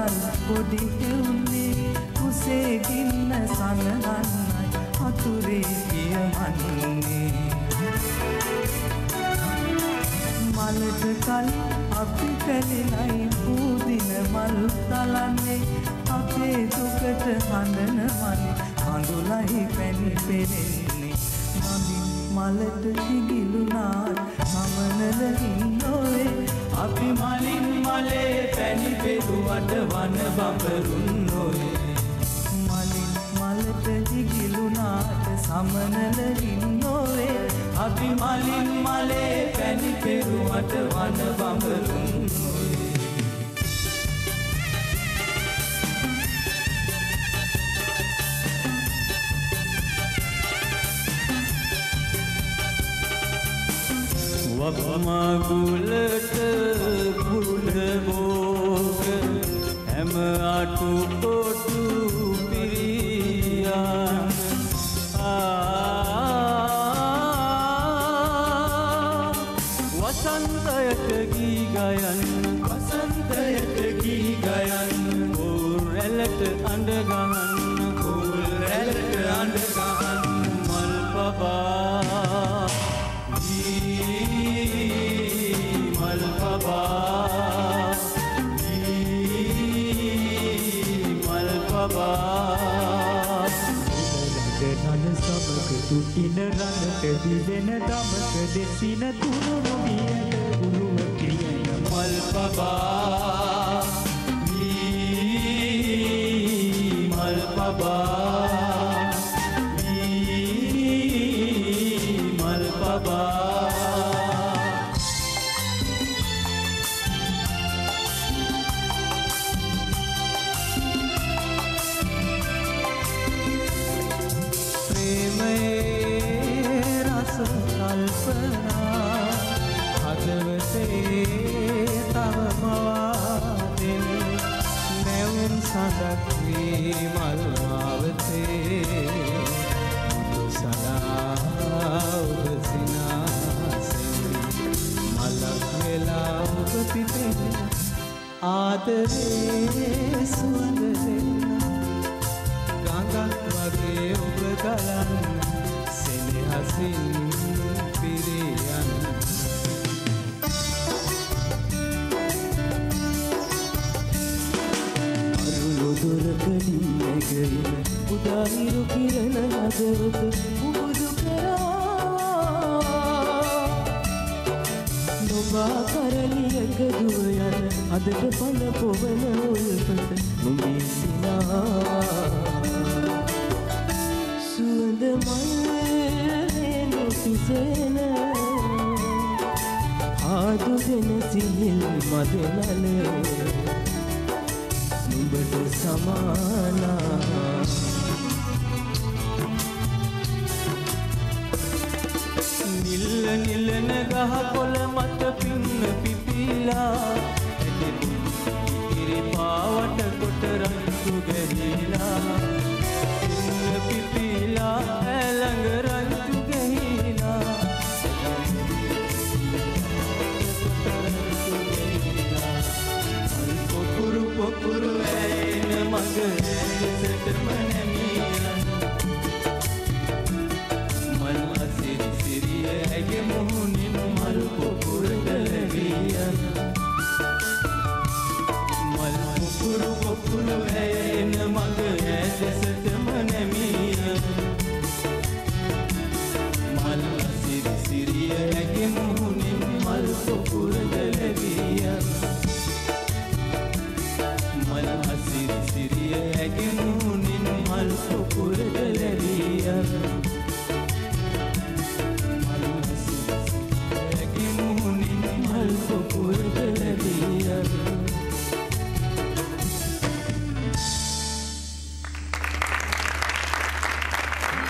මුදල් පොඩි එවුනේ කුසේ ගින්න සනහන්නයි අතුරේ පියමන්නේ මලට කලින් අපි කැලෙනයි පූදින මල් තලන්නේ අපේ දුකට හඬන මලේ හඳුලයි පැණි පෙරෙන්නේ මමින් මලට කිගිලුනාත් මමනලින් නොවේ අපි මලින් මලේ පැණි පෙරුවට වන බඹරුන් නොවේ මලින් මලට කිගිලුනාත් සමනලින් නොවේ අපි මලින් මලේ පැණි පෙරුවට වන බඹරුන් නොවේ වප්මගුලට පුඩ බෝග හැම අටු කොටු පිරියා වසන්තයට ගී ගයන් වසන්තයට ගී ගයන් උරැලට අඬ ගහන්න උරැලට අඬ ගහන්න මල් පබා මල් පබා මල් පබා නන සමක තුටින රනට දිවෙන දමක දෙසින තුරුණු වියට උරුම කියන මල් පබා මල් පබා මල් පබා කල්පනා හදවතේ තව මවාදෙන් නැවුම් සඳක් වී මල් මාවතේ සදා ඔබ සිනාසෙන් මලක් වෙලා ඔබ පිපෙන ආදරේ සුවඳ දෙන්න ගඟක් වගේ ඔබ ගලන්න සෙනෙහසින් පිරියන් අරුණු දුරකලින් නැගෙන උදාහිරු කිරණ හදවත උබුදු කරා නොබා කරලියක දුව යන අදට පල පොවන උල්පත නුඹේ සිනා සුවඳ මල් නොසිසෙන ආදු දෙන සිහිල් මදනල නුඹට සමානා නිල්ල නිල්ලන ගහ කොළ මත පින්න පිපිලා ඉරි පාවට කොට රන්සු ගැහිලා පින්න පිපිලා ඇලඟ රන්සු ගැහිලා පොකුරු පොකුරු ඇයින මග ඇසටම නැමීලා